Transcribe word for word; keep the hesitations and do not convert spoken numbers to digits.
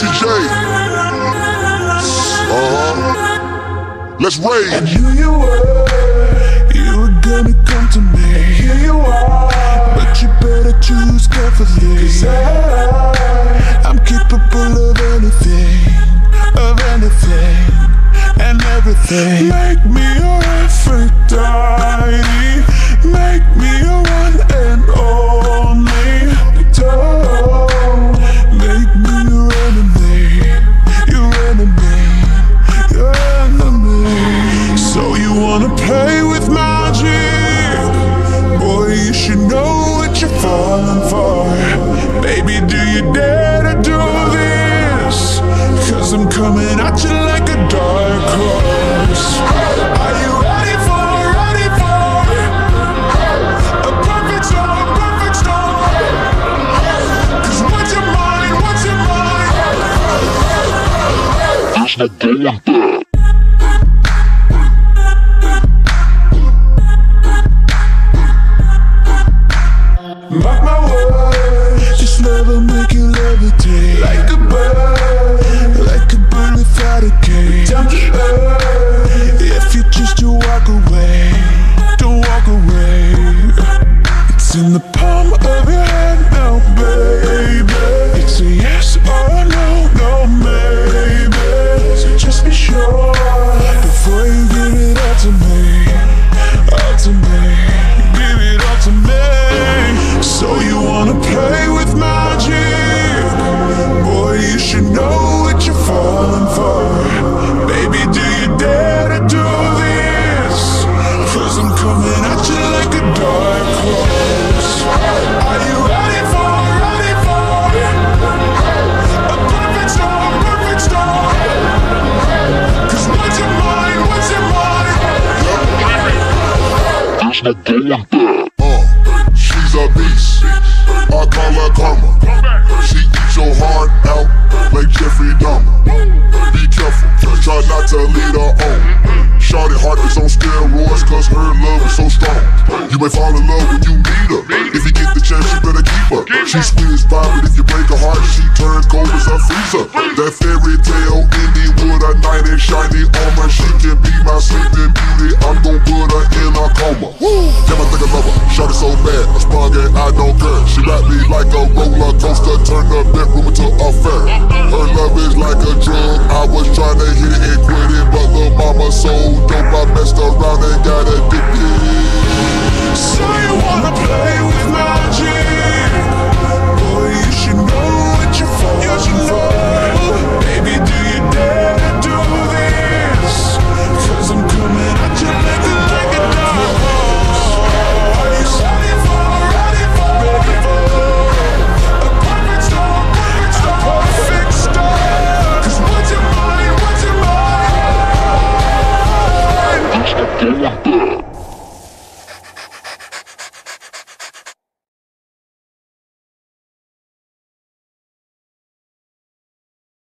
C J. Uh-huh. Let's rage. And here you were, you were gonna come to me. Here you are, but you better choose carefully. 'Cause I, I'm capable of anything, of anything, and everything. Make me your Aphrodite, make me your one and only. Don't make me your enemy, your enemy, your enemy. So you wanna play with magic? Boy, you should know what you're falling for. Baby, do you dare to do this? 'Cause I'm coming at you like a dark horse. Are you ready for, ready for a perfect storm, perfect storm? 'Cause what's your mind, what's your mind? There's no going back. Mark my words, this love will make you levitate. Like a bird, like a bird without a cage. Down to earth, if you choose to walk away, don't walk away. It's in the palm of your hand now, baby. It's a yes or a no, no maybe. So just be sure before you give it all to me, all to me. Give it all to me. So you wanna play with magic? Boy, you should know what you're falling for. Baby, do you dare to do this? 'Cause I'm coming at you like a dark horse. Are you ready for, ready for a perfect storm, perfect storm? 'Cause what's your mind, what's your mind? There's no going back. She's a beast, I call her karma. She eats your heart out like Jeffrey Dahmer. Be careful, try not to lead her on. Shawty heart is on steroids 'cause her love is so strong. You may fall in love when you meet her. If you get the chance, you better keep her. She's sweet as pie, but if you break her heart, she turns cold as a freezer. That fairy tale ending with a knight in shiny armor. She can be my sleeping beauty, I'm gon' put her in a coma. Damn, I think I love her, shawty so bad, I sprung and I don't care. She wrapped me like a roller coaster, turned the bedroom into a fair. Her love is like a drug, I was trying to hit it and quit it, but the mama so dope, I messed around and got addicted. So you wanna play with my